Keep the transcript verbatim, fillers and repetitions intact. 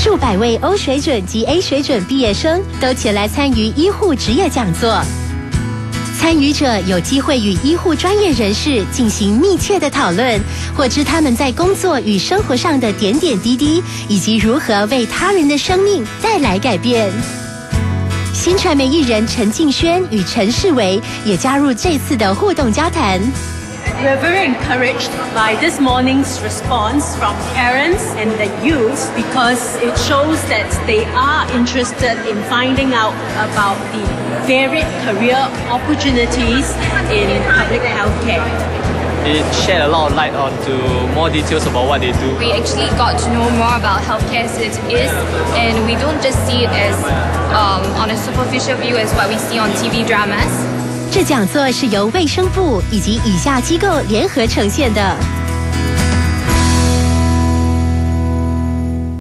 数百位 O 水准及 A 水准毕业生都前来参与医护职业讲座。参与者有机会与医护专业人士进行密切的讨论，获知他们在工作与生活上的点点滴滴，以及如何为他人的生命带来改变。新传媒艺人陈敬轩与陈世维也加入这次的互动交谈。 We're very encouraged by this morning's response from parents and the youth because it shows that they are interested in finding out about the varied career opportunities in public healthcare. It shed a lot of light onto more details about what they do. We actually got to know more about healthcare as it is, and we don't just see it as um, on a superficial view as what we see on T V dramas. 这讲座是由卫生部以及以下机构联合呈现的。